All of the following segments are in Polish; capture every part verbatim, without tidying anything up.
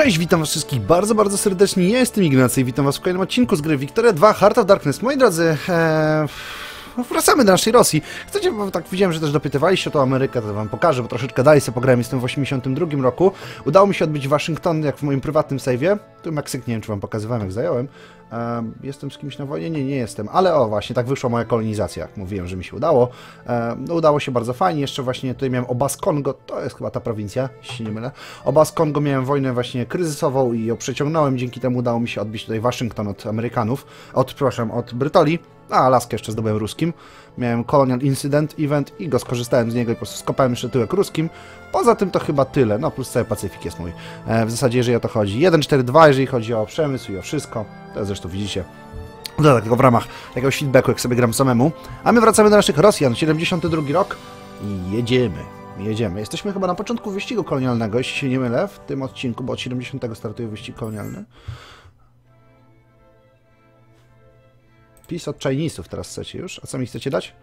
Cześć, witam was wszystkich bardzo, bardzo serdecznie. Ja jestem Ignacy i witam was w kolejnym odcinku z gry Victoria dwa Heart of Darkness. Moi drodzy, ee, wracamy do naszej Rosji. Chcecie, bo tak widziałem, że też dopytywaliście o to Amerykę, to wam pokażę, bo troszeczkę dalej sobie pograłem, jestem w osiemdziesiątym drugim roku. Udało mi się odbić Waszyngton, jak w moim prywatnym save'ie. Tu Meksyk, nie wiem, czy wam pokazywałem, jak zająłem. E, jestem z kimś na wojnie? Nie, nie jestem. Ale o, właśnie, tak wyszła moja kolonizacja. Mówiłem, że mi się udało. E, no, udało się bardzo fajnie. Jeszcze właśnie tutaj miałem Obaz Kongo, to jest chyba ta prowincja, jeśli się nie mylę. Obaz Kongo, miałem wojnę właśnie kryzysową i ją przeciągnąłem. Dzięki temu udało mi się odbić tutaj Waszyngton od Amerykanów. Od, przepraszam, od Brytoli. A Alaskę jeszcze zdobyłem ruskim. Miałem Colonial Incident Event i go skorzystałem z niego i po prostu skopałem jeszcze tyłek ruskim. Poza tym to chyba tyle. No plus cały Pacyfik jest mój. E, w zasadzie jeżeli o to chodzi. jeden cztery dwa, jeżeli chodzi o przemysł i o wszystko. To zresztą widzicie. No tak, tylko w ramach jakiegoś feedbacku, jak sobie gram samemu. A my wracamy do naszych Rosjan. siedemdziesiąty drugi rok. I jedziemy. Jedziemy. Jesteśmy chyba na początku wyścigu kolonialnego, jeśli się nie mylę, w tym odcinku, bo od siedemdziesiątego startuje wyścig kolonialny. PiS od Chinesów teraz chcecie już? A co mi chcecie dać?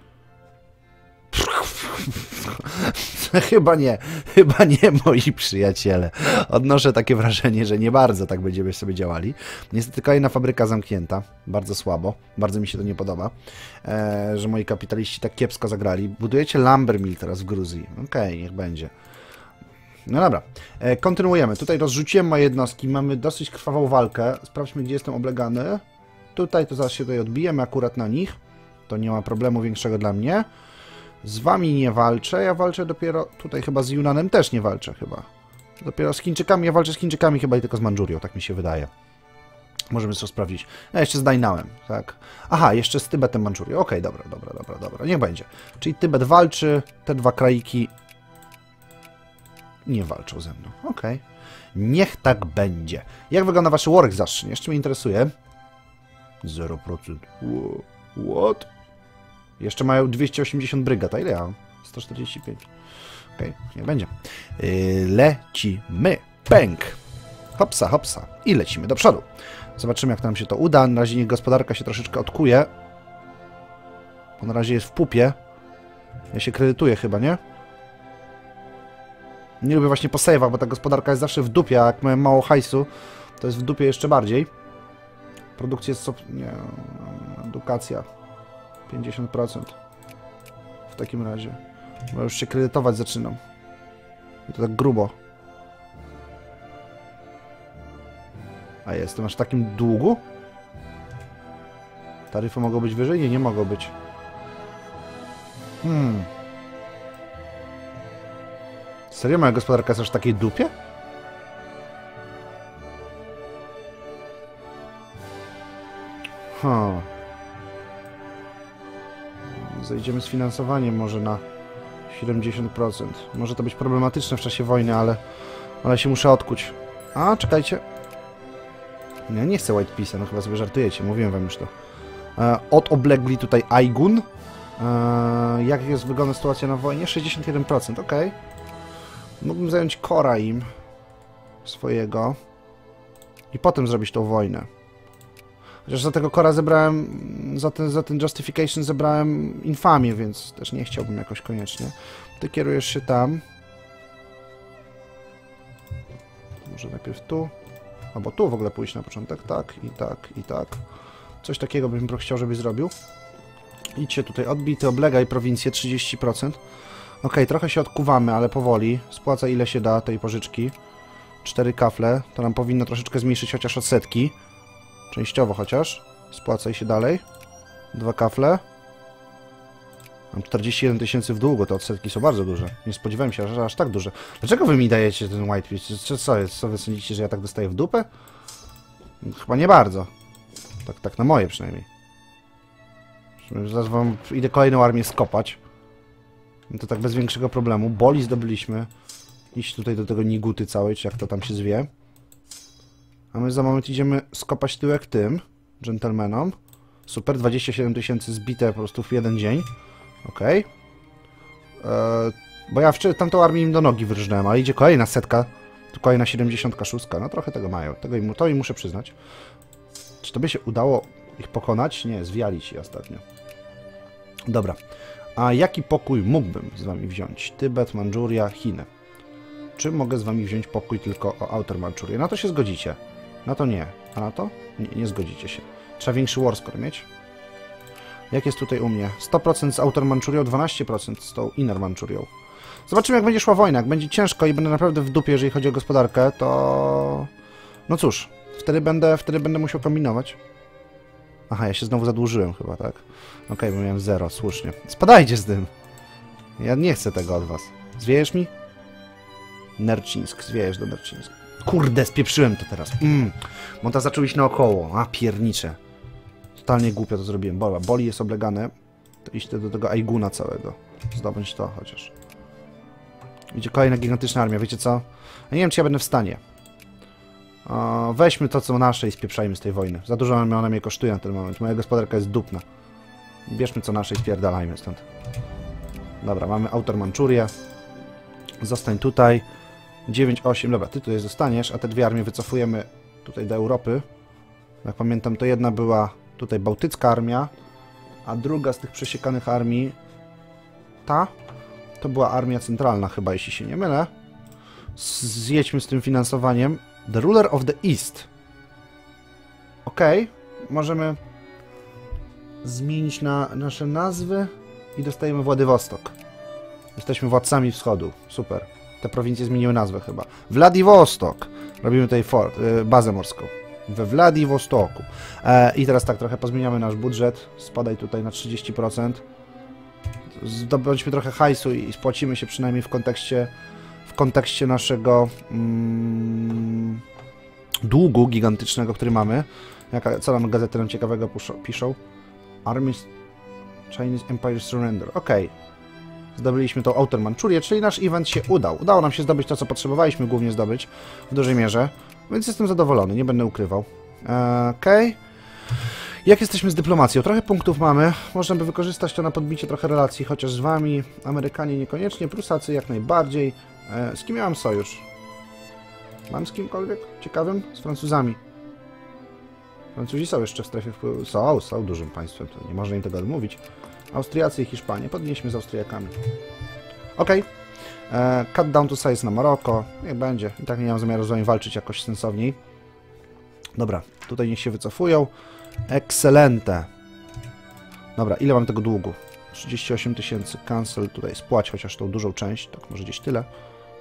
Chyba nie. Chyba nie, moi przyjaciele. Odnoszę takie wrażenie, że nie bardzo tak będziemy sobie działali. Niestety kolejna fabryka zamknięta. Bardzo słabo. Bardzo mi się to nie podoba. E, że moi kapitaliści tak kiepsko zagrali. Budujecie Lumber Mill teraz w Gruzji. Okej, okay, niech będzie. No dobra, e, kontynuujemy. Tutaj rozrzuciłem moje jednostki. Mamy dosyć krwawą walkę. Sprawdźmy, gdzie jestem oblegany. Tutaj, to zaraz się tutaj odbijemy akurat na nich. To nie ma problemu większego dla mnie. Z wami nie walczę, ja walczę dopiero... Tutaj chyba z Yunanem też nie walczę chyba. Dopiero z Chińczykami, ja walczę z Chińczykami chyba i tylko z Mandżurią, tak mi się wydaje. Możemy to sprawdzić. Ja jeszcze z Dainałem, tak. Aha, jeszcze z Tybetem Mandżurią. Okej, okay, dobra, dobra, dobra, dobra, niech będzie. Czyli Tybet walczy, te dwa kraiki nie walczą ze mną. Okej. Okay. Niech tak będzie. Jak wygląda wasz War Exhaustion? Jeszcze mnie interesuje. zero procent. What? Jeszcze mają dwieście osiemdziesiąt brygad, a ile ja mam? sto czterdzieści pięć. Okej, okay, nie będzie. Yy, lecimy. Pęk. Hopsa, hopsa. I lecimy do przodu. Zobaczymy, jak nam się to uda. Na razie niech gospodarka się troszeczkę odkuje. Bo na razie jest w pupie. Ja się kredytuję chyba, nie? Nie lubię właśnie po save'ach, bo ta gospodarka jest zawsze w dupie, a jak mamy mało hajsu, to jest w dupie jeszcze bardziej. Produkcja jest... Nie, edukacja. pięćdziesiąt procent. W takim razie. Bo już się kredytować zaczynam. I to tak grubo. A jestem aż w takim długu? Taryfy mogą być wyżej? Nie, nie mogą być. Hmm. Serio? Moja gospodarka jest aż w takiej dupie? Hmm. Zejdziemy z finansowaniem może na siedemdziesiąt procent. Może to być problematyczne w czasie wojny, ale, ale się muszę odkuć. A, czekajcie. Nie, nie chcę White Peace'a, no chyba sobie żartujecie, mówiłem wam już to. E, odoblegli tutaj Aigun. E, jak jest wygląda sytuacja na wojnie? sześćdziesiąt jeden procent, ok. Mógłbym zająć Kora im swojego i potem zrobić tą wojnę. Chociaż za tego Kora zebrałem, za ten, za ten Justification zebrałem infamię, więc też nie chciałbym jakoś koniecznie. Ty kierujesz się tam. Może najpierw tu. Albo tu w ogóle pójść na początek. Tak, i tak, i tak. Coś takiego bym chciał, żebyś zrobił. Idźcie tutaj, odbij, ty oblegaj prowincję trzydzieści procent. Ok, trochę się odkuwamy, ale powoli. Spłaca ile się da tej pożyczki. Cztery kafle. To nam powinno troszeczkę zmniejszyć chociaż odsetki. Częściowo chociaż. Spłacaj się dalej. Dwa kafle. Mam czterdzieści jeden tysięcy w długu, te odsetki są bardzo duże. Nie spodziewałem się, że aż tak duże. Dlaczego wy mi dajecie ten White Peace? Czy co jest? Co wy sądzicie, że ja tak dostaję w dupę? Chyba nie bardzo. Tak, tak na moje przynajmniej. Zaraz wam idę kolejną armię skopać. To tak bez większego problemu. Boli zdobyliśmy. Iść tutaj do tego Niguty całej, czy jak to tam się zwie. A my za moment idziemy skopać tyłek tym dżentelmenom. Super, dwadzieścia siedem tysięcy zbite po prostu w jeden dzień. Okej. Okay. Eee, bo ja wczoraj tamtą armię im do nogi wyrżnąłem, ale idzie kolejna setka. Tu kolejna siedemdziesiąt szóstka. No trochę tego mają. Tego im, to im muszę przyznać. Czy to by się udało ich pokonać? Nie, zwiali ci ostatnio. Dobra. A jaki pokój mógłbym z wami wziąć? Tybet, Mandżuria, Chiny. czy mogę z wami wziąć pokój tylko o Outer Manchurię? Na to się zgodzicie. Na to nie. A na to? Nie, nie zgodzicie się. Trzeba większy war score mieć. Jak jest tutaj u mnie? sto procent z Outer Manchurią, dwanaście procent z tą Inner Manchurią. Zobaczymy, jak będzie szła wojna. Jak będzie ciężko i będę naprawdę w dupie, jeżeli chodzi o gospodarkę, to... No cóż, wtedy będę, wtedy będę musiał kombinować. Aha, ja się znowu zadłużyłem chyba, tak? Okej, okay, bo miałem zero, słusznie. Spadajcie z tym! Ja nie chcę tego od was. Zwiejesz mi? Nerczyńsk, zwiejesz do Nerczyńsk. Kurde, spieprzyłem to teraz. Mm. Monta zaczął iść naokoło. A, piernicze. Totalnie głupio to zrobiłem. Bola, Boli jest oblegane. To iść do tego Aiguna całego. Zdobądź to chociaż. Idzie kolejna gigantyczna armia, wiecie co? Ja nie wiem, czy ja będę w stanie. O, weźmy to, co nasze i spieprzajmy z tej wojny. Za dużo ona mnie kosztuje na ten moment. Moja gospodarka jest dupna. Bierzmy co nasze i spierdalajmy stąd. Dobra, mamy Outer Manchurię. Zostań tutaj. dziewięć osiem. Dobra, ty tutaj zostaniesz, a te dwie armie wycofujemy tutaj do Europy. Jak pamiętam, to jedna była tutaj bałtycka armia, a druga z tych przesiekanych armii, ta, to była armia centralna chyba, jeśli się nie mylę. Zjedźmy z tym finansowaniem. The Ruler of the East. Okej, okay. Możemy zmienić na nasze nazwy i dostajemy Władywostok. Jesteśmy władcami wschodu. Super. Te prowincje zmieniły nazwę chyba. Władywostok. Robimy tutaj fort, y, bazę morską. We Władywostoku. E, I teraz tak, trochę pozmieniamy nasz budżet. Spadaj tutaj na trzydzieści procent. Zdobądźmy trochę hajsu i spłacimy się przynajmniej w kontekście w kontekście naszego mm, długu gigantycznego, który mamy. Jaka, co nam gazety nam ciekawego piszą? Army Chinese Empire Surrender. Okej. Okay. Zdobyliśmy tą Outer Manchurię, czyli nasz event się udał. Udało nam się zdobyć to, co potrzebowaliśmy głównie zdobyć w dużej mierze, więc jestem zadowolony, nie będę ukrywał. Eee, Okej. Okay. Jak jesteśmy z dyplomacją? Trochę punktów mamy, można by wykorzystać to na podbicie trochę relacji, chociaż z wami, Amerykanie niekoniecznie, Prusacy jak najbardziej. Eee, z kim ja mam sojusz? Mam z kimkolwiek ciekawym? Z Francuzami. Francuzi są jeszcze w strefie wpływu. Są, są dużym państwem, to nie można im tego odmówić. Austriacy i Hiszpanie. Podnieśmy z Austriakami. Ok. E, cut down to size na Maroko. Niech będzie. I tak nie mam zamiaru z wami walczyć jakoś sensowniej. Dobra. Tutaj niech się wycofują. Ekscelente. Dobra. Ile mam tego długu? trzydzieści osiem tysięcy. Cancel. Tutaj spłać chociaż tą dużą część. Tak, może gdzieś tyle.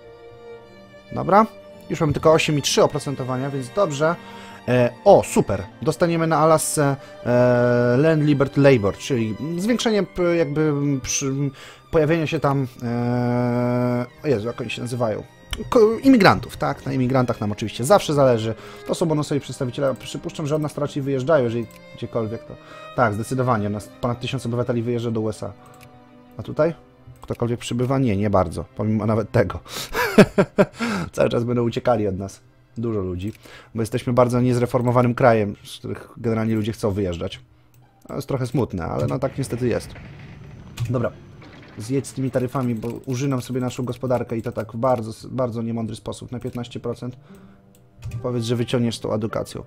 Dobra. Już mamy tylko osiem i trzy oprocentowania, więc dobrze. E, o, super! Dostaniemy na Alasce e, Land Liberty Labor, czyli zwiększenie jakby przy, pojawienia się tam e, o Jezu, jak oni się nazywają? Ko imigrantów, tak? Na imigrantach nam oczywiście zawsze zależy. To są bonusowi przedstawiciele. Przypuszczam, że od nas raczej wyjeżdżają, jeżeli gdziekolwiek to... Tak, zdecydowanie. Nas ponad tysiąc obywateli wyjeżdża do U S A. A tutaj? Ktokolwiek przybywa? Nie, nie bardzo. Pomimo nawet tego. Cały czas będą uciekali od nas. Dużo ludzi, bo jesteśmy bardzo niezreformowanym krajem, z których generalnie ludzie chcą wyjeżdżać. To jest trochę smutne, ale no tak niestety jest. Dobra, zjedź z tymi taryfami, bo użynam sobie naszą gospodarkę i to tak w bardzo, bardzo niemądry sposób, na piętnaście procent. Powiedz, że wyciągniesz z tą edukacją.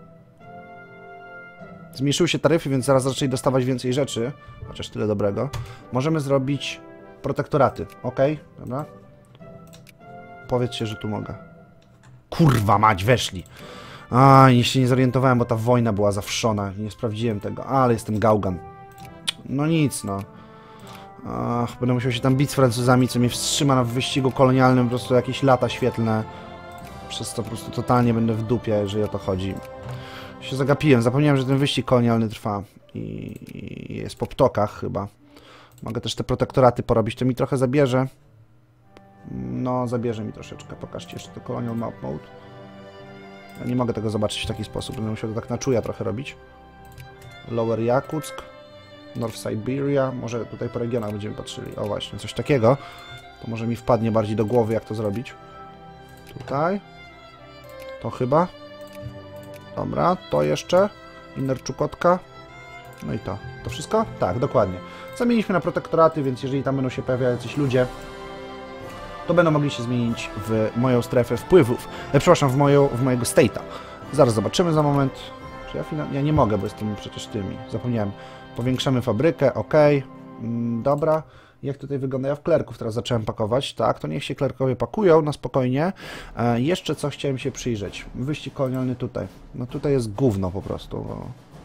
Zmniejszyły się taryfy, więc zaraz zaczęli dostawać więcej rzeczy, chociaż tyle dobrego. Możemy zrobić protektoraty, ok? Dobra. Powiedz się, że tu mogę. Kurwa mać, weszli. A, się nie zorientowałem, bo ta wojna była zawszona. Nie sprawdziłem tego, ale jestem gałgan. No nic, no. Ach, będę musiał się tam bić z Francuzami, co mnie wstrzyma na wyścigu kolonialnym po prostu jakieś lata świetlne. Przez to po prostu totalnie będę w dupie, jeżeli o to chodzi. Się zagapiłem, zapomniałem, że ten wyścig kolonialny trwa. I, i jest po ptokach chyba. Mogę też te protektoraty porobić, to mi trochę zabierze. No, zabierze mi troszeczkę. Pokażcie jeszcze to Colonial Map Mode. Ja nie mogę tego zobaczyć w taki sposób. Będę musiał to tak na czuja trochę robić. Lower Jakuck. North Siberia. Może tutaj po regionach będziemy patrzyli. O właśnie, coś takiego. To może mi wpadnie bardziej do głowy, jak to zrobić. Tutaj. To chyba. Dobra, to jeszcze. Inner Czukotka. No i to. To wszystko? Tak, dokładnie. Zamieniliśmy na protektoraty, więc jeżeli tam będą się pojawiać jacyś ludzie, to będą mogli się zmienić w moją strefę wpływów. E, przepraszam, w, moją, w mojego state'a. Zaraz zobaczymy za moment. Czy ja, ja nie mogę, bo jestem przecież tymi. Zapomniałem. Powiększamy fabrykę, ok. Mm, dobra. Jak tutaj wygląda? Ja w klerków teraz zacząłem pakować. Tak, to niech się klerkowie pakują na spokojnie. E, jeszcze coś chciałem się przyjrzeć. Wyścig kolonialny tutaj. No tutaj jest gówno po prostu. Bo...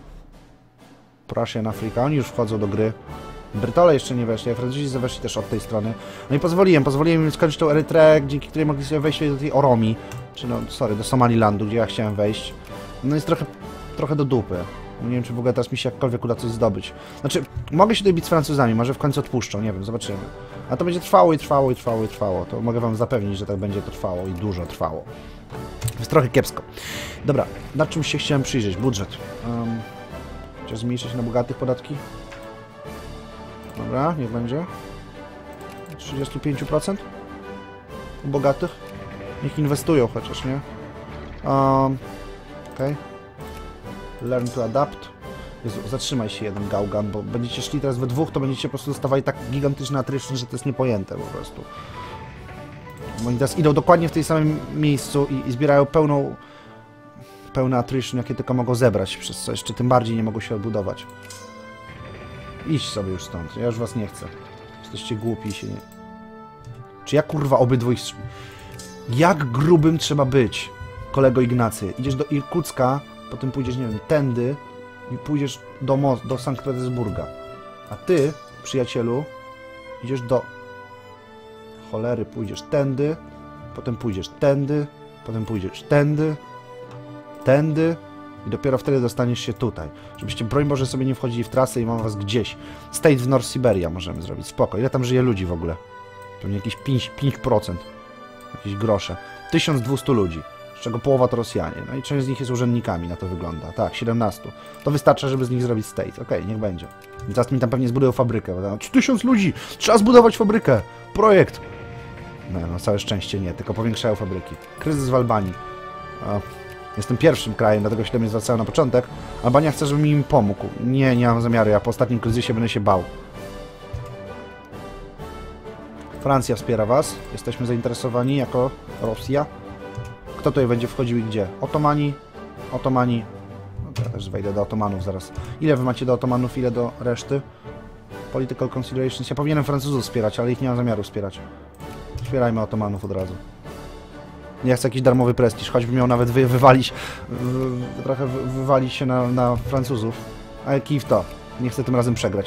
Prussian Africa, oni już wchodzą do gry. Brytole jeszcze nie weszli, a Francuzi weszli też od tej strony. No i pozwoliłem, pozwoliłem im skończyć tą Erytreę, dzięki której mogli sobie wejść do tej Oromi. Czy no, sorry, do Somalilandu, gdzie ja chciałem wejść. No jest trochę, trochę do dupy. Nie wiem, czy w ogóle teraz mi się jakkolwiek uda coś zdobyć. Znaczy, mogę się tutaj bić z Francuzami, może w końcu odpuszczą, nie wiem, zobaczymy. A to będzie trwało i trwało i trwało i trwało. To mogę wam zapewnić, że tak będzie to trwało i dużo trwało. Jest trochę kiepsko. Dobra, na czym się chciałem przyjrzeć? Budżet. Um, Chciałem zmniejszyć na bogatych podatki? Dobra, niech będzie. trzydzieści pięć procent u bogatych. Niech inwestują chociaż, nie? Um, Okej. Okay. Learn to adapt. Jezu, zatrzymaj się jeden gałgan, bo będziecie szli teraz we dwóch, to będziecie po prostu dostawali tak gigantyczne attrition, że to jest niepojęte po prostu. Bo oni teraz idą dokładnie w tej samym miejscu i, i zbierają pełną pełne attrition, jakie tylko mogą zebrać, przez co jeszcze tym bardziej nie mogą się odbudować. Idź sobie już stąd, ja już was nie chcę. Jesteście głupi i się nie... Czy ja kurwa obydwu ich... Jak grubym trzeba być, kolego Ignacy? Idziesz do Irkucka, potem pójdziesz, nie wiem, tędy i pójdziesz do, Mo do Sankt Petersburga. A ty, przyjacielu, idziesz do... Cholery, pójdziesz tędy, potem pójdziesz tędy, potem pójdziesz tędy, tędy i dopiero wtedy dostaniesz się tutaj. Żebyście, broń Boże, sobie nie wchodzili w trasę i mam was gdzieś. State w North Siberia możemy zrobić. Spoko. Ile tam żyje ludzi w ogóle? Pewnie jakieś pięć procent. Jakieś grosze. tysiąc dwieście ludzi, z czego połowa to Rosjanie. No i część z nich jest urzędnikami, na to wygląda. Tak, siedemnaście. To wystarcza, żeby z nich zrobić state. Okej, okay, niech będzie. I teraz mi tam pewnie zbudują fabrykę. Bo tam tysiąc ludzi! Trzeba zbudować fabrykę! Projekt! No, no, całe szczęście nie, tylko powiększają fabryki. Kryzys w Albanii. O, jestem pierwszym krajem, dlatego się do mnie zwracają na początek. Albania chce, żebym im pomógł. Nie, nie mam zamiaru, ja po ostatnim kryzysie będę się bał. Francja wspiera was. Jesteśmy zainteresowani jako Rosja. Kto tutaj będzie wchodził i gdzie? Otomani. Otomani. No to ja też wejdę do Otomanów zaraz. Ile wy macie do Otomanów, ile do reszty? Political considerations. Ja powinienem Francuzów wspierać, ale ich nie mam zamiaru wspierać. Wspierajmy Otomanów od razu. Nie chcę jakiś darmowy prestiż, choćby miał nawet wy, wywalić, w, trochę wy, wywalić się na, na Francuzów. Ale kij w to. Nie chcę tym razem przegrać.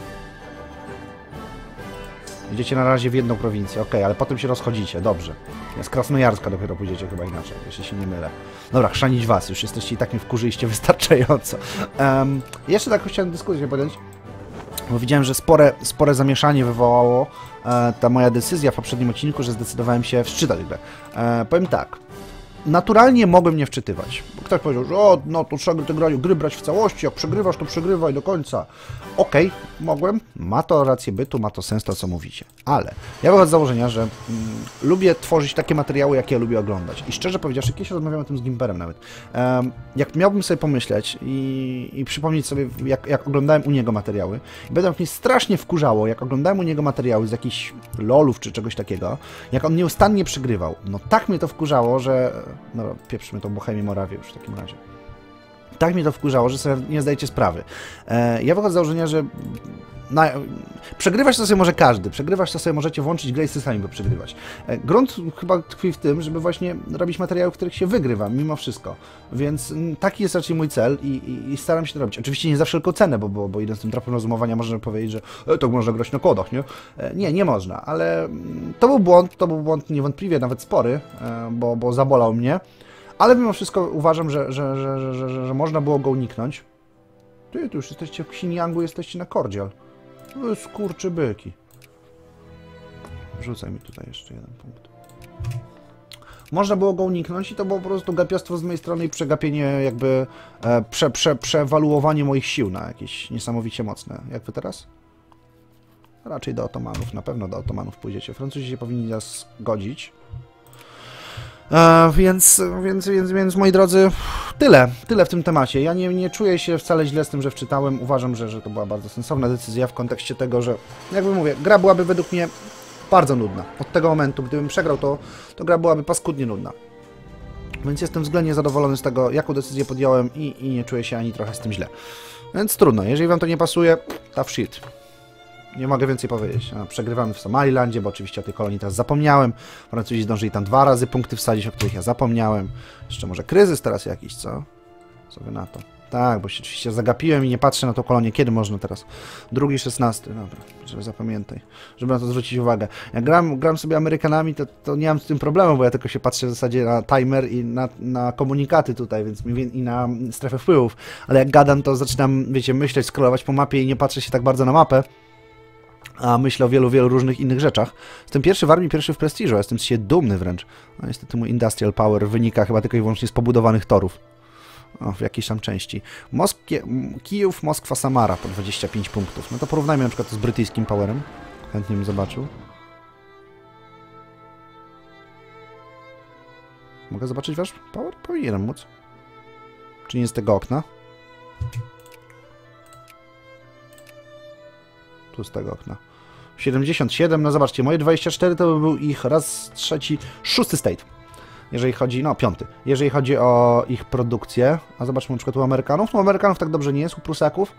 Idziecie na razie w jedną prowincję, ok, ale potem się rozchodzicie, dobrze. Z Krasnojarska dopiero pójdziecie chyba inaczej, jeśli się nie mylę. Dobra, chrzanić was, już jesteście i tak mnie wkurzyliście wystarczająco. Um, jeszcze tak chciałem dyskusję podjąć, bo widziałem, że spore, spore zamieszanie wywołało e, ta moja decyzja w poprzednim odcinku, że zdecydowałem się wczytać grę. E, powiem tak. Naturalnie mogłem nie wczytywać. Bo ktoś powiedział, że o, no to trzeba te gry, gry brać w całości, jak przegrywasz, to przegrywaj do końca. Okej, okay, mogłem, ma to rację bytu, ma to sens to, co mówicie. Ale ja wychodzę z założenia, że mm, lubię tworzyć takie materiały, jakie ja lubię oglądać. I szczerze powiedziawszy, kiedyś rozmawiałem o tym z Gimperem nawet. Um, jak miałbym sobie pomyśleć i, i przypomnieć sobie, jak, jak oglądałem u niego materiały, i będę mnie strasznie wkurzało, jak oglądałem u niego materiały z jakichś lolów czy czegoś takiego, jak on nieustannie przegrywał. No tak mnie to wkurzało, że... No, pieprzmy tą Bohemię Morawię już w takim razie. Tak mnie to wkurzało, że sobie nie zdajecie sprawy. E, ja wychodzę z założenia, że na, przegrywać to sobie może każdy. Przegrywać to sobie możecie włączyć grę i sami, by przegrywać. E, grunt chyba tkwi w tym, żeby właśnie robić materiały, w których się wygrywa, mimo wszystko. Więc m, taki jest raczej mój cel i, i, i staram się to robić. Oczywiście nie za wszelką cenę, bo, bo, bo idąc tym tropem rozumowania można powiedzieć, że e, to można grać na kodach, nie? E, nie, nie można, ale m, to był błąd, to był błąd niewątpliwie nawet spory, e, bo, bo zabolał mnie. Ale mimo wszystko uważam, że, że, że, że, że, że można było go uniknąć. Ty, tu już jesteście w Xinjiangu, jesteście na Kordial. Skurczybyki. Rzucaj mi tutaj jeszcze jeden punkt. Można było go uniknąć i to było po prostu gapiostwo z mojej strony i przegapienie, jakby e, prze, prze, przewaluowanie moich sił na jakieś niesamowicie mocne. Jak wy teraz? Raczej do Otomanów, na pewno do Otomanów pójdziecie. Francuzi się powinni nas zgodzić. E, więc, więc, więc, więc, moi drodzy, tyle, tyle w tym temacie. Ja nie, nie czuję się wcale źle z tym, że wczytałem. Uważam, że, że to była bardzo sensowna decyzja w kontekście tego, że, jakby mówię, gra byłaby według mnie bardzo nudna. Od tego momentu, gdybym przegrał, to, to gra byłaby paskudnie nudna. Więc jestem względnie zadowolony z tego, jaką decyzję podjąłem i, i nie czuję się ani trochę z tym źle. Więc trudno, jeżeli wam to nie pasuje, tough shit. Nie mogę więcej powiedzieć. No, przegrywamy w Somalilandzie, bo oczywiście o tej kolonii teraz zapomniałem. Francuzi zdążyli tam dwa razy punkty wsadzić, o których ja zapomniałem. Jeszcze może kryzys teraz jakiś, co? Co wy na to? Tak, bo się oczywiście zagapiłem i nie patrzę na tą kolonię. Kiedy można teraz? Drugi, szesnasty. Dobra, żeby zapamiętaj. Żeby na to zwrócić uwagę. Jak gram, gram sobie Amerykanami, to, to nie mam z tym problemu, bo ja tylko się patrzę w zasadzie na timer i na, na komunikaty tutaj, więc i na strefę wpływów. Ale jak gadam, to zaczynam, wiecie, myśleć, scrollować po mapie i nie patrzę się tak bardzo na mapę. A myślę o wielu, wielu różnych innych rzeczach. Jestem pierwszy w armii, pierwszy w prestiżu. Jestem z siebie dumny wręcz. No niestety mój industrial power wynika chyba tylko i wyłącznie z pobudowanych torów. O, w jakiejś tam części. Moskie, Kijów, Moskwa, Samara po dwadzieścia pięć punktów. No to porównajmy na przykład to z brytyjskim powerem. Chętnie bym zobaczył. Mogę zobaczyć wasz power? Powinienem móc. Czy nie z tego okna? Tu z tego okna. siedemdziesiąt siedem, no zobaczcie, moje dwadzieścia cztery to by był ich raz, trzeci, szósty state. Jeżeli chodzi, no piąty. Jeżeli chodzi o ich produkcję, a zobaczmy na przykład u Amerykanów. No u Amerykanów tak dobrze nie jest, u Prusaków.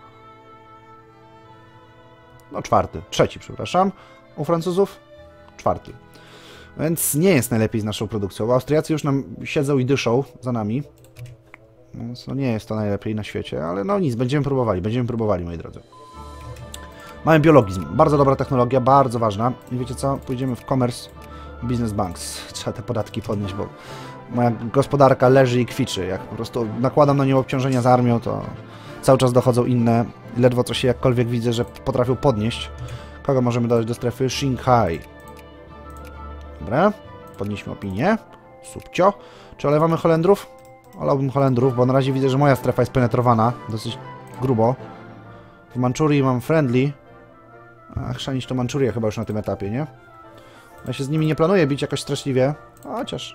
No czwarty, trzeci, przepraszam. U Francuzów czwarty. Więc nie jest najlepiej z naszą produkcją. Austriacy już nam siedzą i dyszą za nami. Więc no nie jest to najlepiej na świecie, ale no nic, będziemy próbowali, będziemy próbowali, moi drodzy. Mamy biologizm. Bardzo dobra technologia, bardzo ważna. I wiecie co? Pójdziemy w commerce business banks. Trzeba te podatki podnieść, bo moja gospodarka leży i kwiczy. Jak po prostu nakładam na nią obciążenia z armią, to cały czas dochodzą inne. Ledwo co się jakkolwiek widzę, że potrafią podnieść. Kogo możemy dodać do strefy? Shanghai. Dobra. Podnieśmy opinię. Subcio. Czy olewamy Holendrów? Olałbym Holendrów, bo na razie widzę, że moja strefa jest penetrowana dosyć grubo. W Manczurii mam friendly. A chrzanić to Manczurię chyba już na tym etapie, nie? Ja się z nimi nie planuję bić jakoś straszliwie. Chociaż...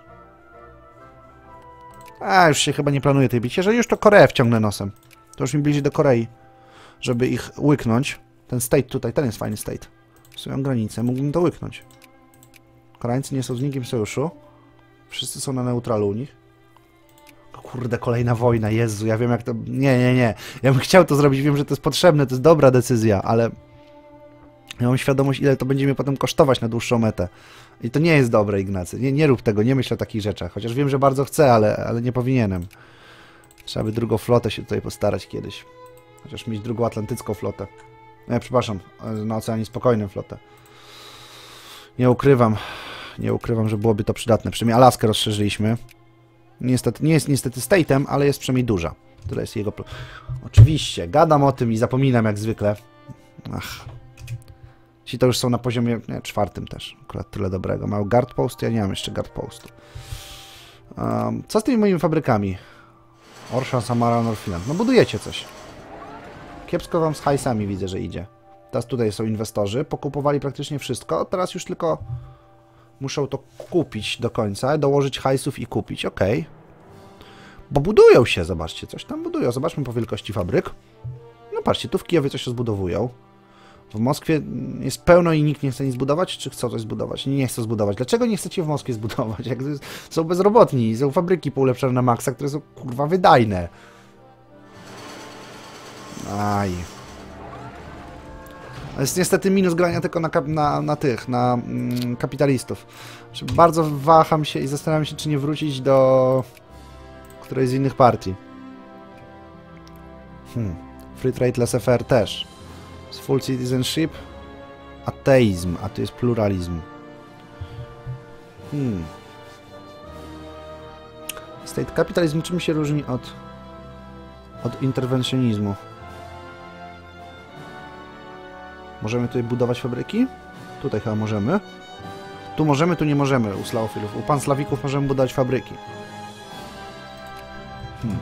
A, już się chyba nie planuję tej bić. Jeżeli już to Koreę wciągnę nosem. To już mi bliżej do Korei. Żeby ich łyknąć. Ten state tutaj, ten jest fajny state. Swoją granicę, mógłbym to łyknąć. Koreańcy nie są z nikim w sojuszu. Wszyscy są na neutralu u nich. Kurde, kolejna wojna, Jezu, ja wiem jak to... Nie, nie, nie. Ja bym chciał to zrobić, wiem, że to jest potrzebne, to jest dobra decyzja, ale... Ja mam świadomość, ile to będzie mnie potem kosztować na dłuższą metę. I to nie jest dobre, Ignacy. Nie, nie rób tego, nie myśl o takich rzeczach. Chociaż wiem, że bardzo chcę, ale, ale nie powinienem. Trzeba by drugą flotę się tutaj postarać kiedyś. Chociaż mieć drugą atlantycką flotę. Nie, przepraszam, na Oceanie Spokojnym flotę. Nie ukrywam, nie ukrywam, że byłoby to przydatne. Przynajmniej Alaskę rozszerzyliśmy. Niestety, nie jest niestety state'em, ale jest przynajmniej duża. Tyle jest jego... Oczywiście, gadam o tym i zapominam jak zwykle. Ach... Ci to już są na poziomie nie, czwartym też. Akurat tyle dobrego. Mały guard post? Ja nie mam jeszcze guard postu. Um, co z tymi moimi fabrykami? Orsha, Samara, Northland. No budujecie coś. Kiepsko wam z hajsami widzę, że idzie. Teraz tutaj są inwestorzy. Pokupowali praktycznie wszystko. Teraz już tylko muszą to kupić do końca. Dołożyć hajsów i kupić. Okej. Okay. Bo budują się. Zobaczcie. Coś tam budują. Zobaczmy po wielkości fabryk. No patrzcie. Tu w Kijowie coś się zbudowują. W Moskwie jest pełno i nikt nie chce nic zbudować? Czy chcą coś zbudować? Nie, nie chcą zbudować. Dlaczego nie chcecie w Moskwie zbudować? Jak są bezrobotni, są fabryki poulepszone na maksa, które są kurwa wydajne. Aj. To jest niestety minus grania tylko na, na, na tych, na mm, kapitalistów. Bardzo waham się i zastanawiam się, czy nie wrócić do którejś z innych partii. Hmm. Free Trade Laissez-faire też. Full citizenship, ateizm, a to jest pluralizm. Hmm. State capitalizm czym się różni od od interwencjonizmu? Możemy tutaj budować fabryki? Tutaj chyba możemy. Tu możemy, tu nie możemy u Slawofilów. U panslawików możemy budować fabryki. Hmm.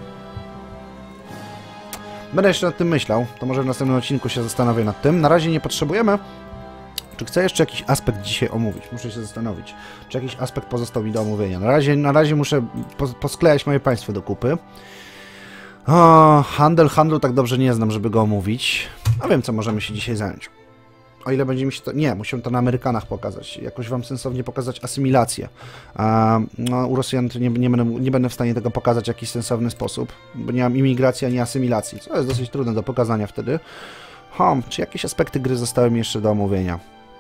Będę jeszcze nad tym myślał, to może w następnym odcinku się zastanowię nad tym. Na razie nie potrzebujemy. Czy chcę jeszcze jakiś aspekt dzisiaj omówić? Muszę się zastanowić, czy jakiś aspekt pozostał mi do omówienia. Na razie, na razie muszę posklejać moje państwo do kupy. O, handel, handlu tak dobrze nie znam, żeby go omówić. A wiem, co możemy się dzisiaj zająć. O ile będzie mi się to... Nie, musimy to na Amerykanach pokazać. Jakoś wam sensownie pokazać asymilację. A, no, u Rosjan to nie, nie, będę, nie będę w stanie tego pokazać w jakiś sensowny sposób, bo nie mam imigracji ani asymilacji, co jest dosyć trudne do pokazania wtedy. Hom, czy jakieś aspekty gry zostały mi jeszcze do omówienia?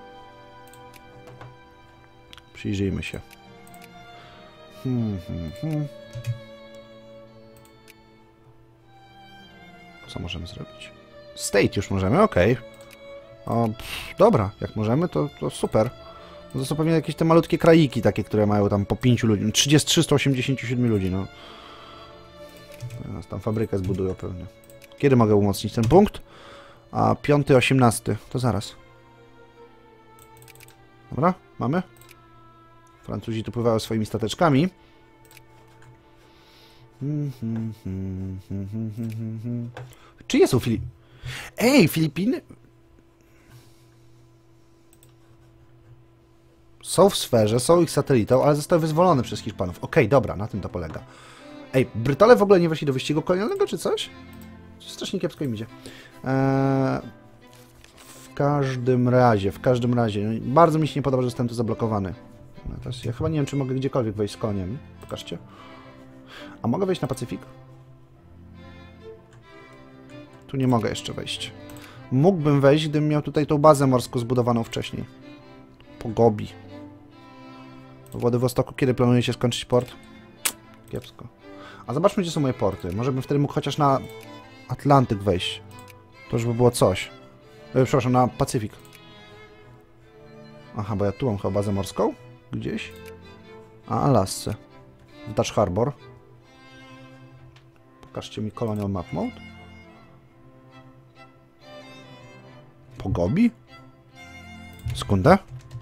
Przyjrzyjmy się. Hmm, hmm, hmm. Co możemy zrobić? State już możemy, okej. Okay. Dobra, jak możemy, to, to super. No to są pewnie jakieś te malutkie kraiki takie, które mają tam po pięciu ludzi. trzydzieści, trzysta osiemdziesiąt siedem ludzi, no. Teraz tam fabrykę zbudują pewnie. Kiedy mogę umocnić ten punkt? A piąty, osiemnasty. To zaraz. Dobra, mamy? Francuzi tu pływają swoimi stateczkami. Czyje są Filipiny? Ej, Filipiny? Są w sferze, są ich satelitą, ale zostały wyzwolone przez Hiszpanów. Okej, okay, dobra, na tym to polega. Ej, Brytole w ogóle nie weszli do wyścigu kolonialnego, czy coś? Strasznie kiepsko im idzie. Eee, w każdym razie, w każdym razie, bardzo mi się nie podoba, że jestem tu zablokowany. No teraz ja chyba nie wiem, czy mogę gdziekolwiek wejść z koniem. Pokażcie. A mogę wejść na Pacyfik? Tu nie mogę jeszcze wejść. Mógłbym wejść, gdybym miał tutaj tą bazę morską zbudowaną wcześniej. Po Gobi. W Władywostoku kiedy planujecie skończyć port? Kiepsko. A zobaczmy, gdzie są moje porty. Może bym wtedy mógł chociaż na Atlantyk wejść. To już by było coś. E, przepraszam, na Pacyfik. Aha, bo ja tu mam chyba bazę morską. Gdzieś. A, Alasce. W Dutch Harbor. Pokażcie mi Colonial Map Mode. Po Gobi? Sekundę.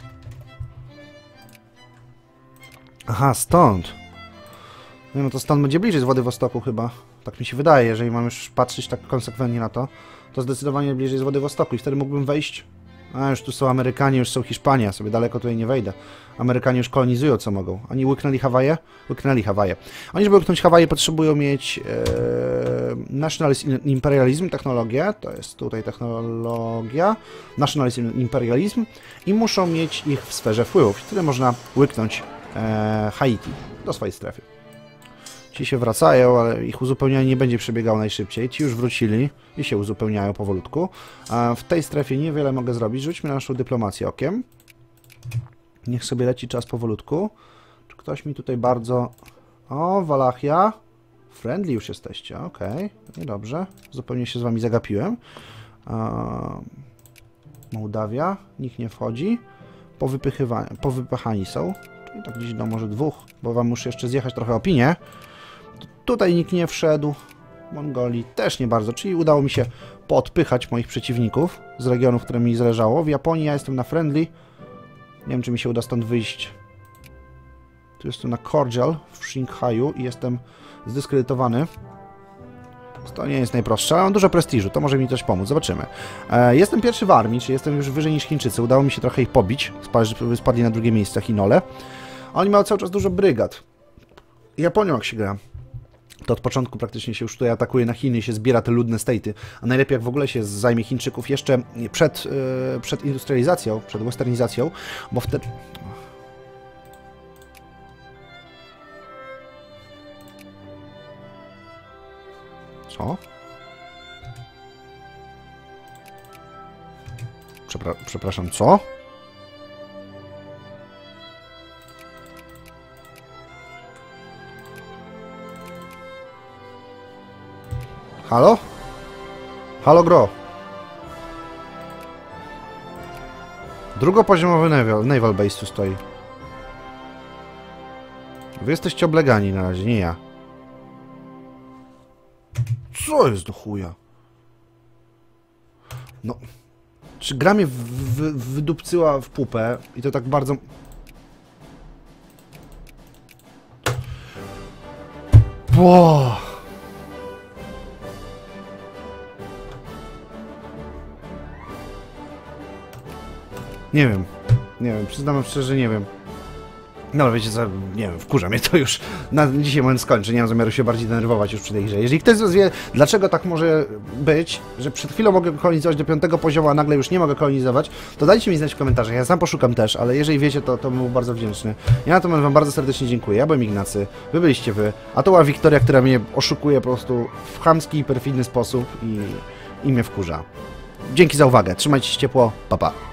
Aha, stąd. Nie, no to stąd będzie bliżej z Władywostoku chyba. Tak mi się wydaje, jeżeli mam już patrzeć tak konsekwentnie na to, to zdecydowanie bliżej z Władywostoku i wtedy mógłbym wejść. A, już tu są Amerykanie, już są Hiszpania, ja sobie daleko tutaj nie wejdę. Amerykanie już kolonizują co mogą. Oni łyknęli Hawaje? Łyknęli Hawaje. Oni, żeby łyknąć Hawaje, potrzebują mieć e, Nationalist Imperialism, technologię, to jest tutaj technologia, Nationalist Imperialism i muszą mieć ich w sferze wpływów. Wtedy można łyknąć e, Haiti do swojej strefy. Ci się wracają, ale ich uzupełnianie nie będzie przebiegało najszybciej. Ci już wrócili i się uzupełniają powolutku. A w tej strefie niewiele mogę zrobić. Rzućmy na naszą dyplomację okiem. Niech sobie leci czas powolutku. Czy ktoś mi tutaj bardzo... O, Walachia. Friendly już jesteście, okej. Okay. Niedobrze. Zupełnie się z wami zagapiłem. A... Mołdawia. Nikt nie wchodzi. Powypychywani, powypychani są. Czyli tak gdzieś do może dwóch, bo wam muszę jeszcze zjechać trochę opinię. Tutaj nikt nie wszedł. Mongolii też nie bardzo, czyli udało mi się podpychać moich przeciwników z regionów, które mi zależało. W Japonii ja jestem na friendly. Nie wiem, czy mi się uda stąd wyjść. Tu jestem na cordial w Shanghaiu i jestem zdyskredytowany. To nie jest najprostsze, ale mam dużo prestiżu, to może mi coś pomóc, zobaczymy. E, jestem pierwszy w armii, czyli jestem już wyżej niż Chińczycy. Udało mi się trochę ich pobić, spadli na drugie miejsce Chinole. Oni mają cały czas dużo brygad. Japonią jak się gra, to od początku praktycznie się już tutaj atakuje na Chiny i się zbiera te ludne state'y. A najlepiej jak w ogóle się zajmie Chińczyków jeszcze przed, yy, przed industrializacją, przed westernizacją, bo wtedy... Co? Przepra przepraszam, co? Halo? Halo, gro. Drugopoziomowy naval, naval base tu stoi. Wy jesteście oblegani na razie, nie ja. Co jest do chuja? No... Czy gra mnie wydupcyła w pupę i to tak bardzo... Bo... Nie wiem. Nie wiem, przyznam szczerze, nie wiem. No, wiecie co, nie wiem, wkurza mnie to już. Na dzisiaj moment skończę, nie mam zamiaru się bardziej denerwować już przy tej grze. Jeżeli ktoś z was wie, dlaczego tak może być, że przed chwilą mogę kolonizować do piątego poziomu, a nagle już nie mogę kolonizować, to dajcie mi znać w komentarzach, ja sam poszukam też, ale jeżeli wiecie, to, to bym był bardzo wdzięczny. Ja natomiast wam bardzo serdecznie dziękuję, ja byłem Ignacy, wy byliście wy, a to była Wiktoria, która mnie oszukuje po prostu w chamski i perfidny sposób i, i mnie wkurza. dzięki za uwagę. Trzymajcie się ciepło. Pa, pa.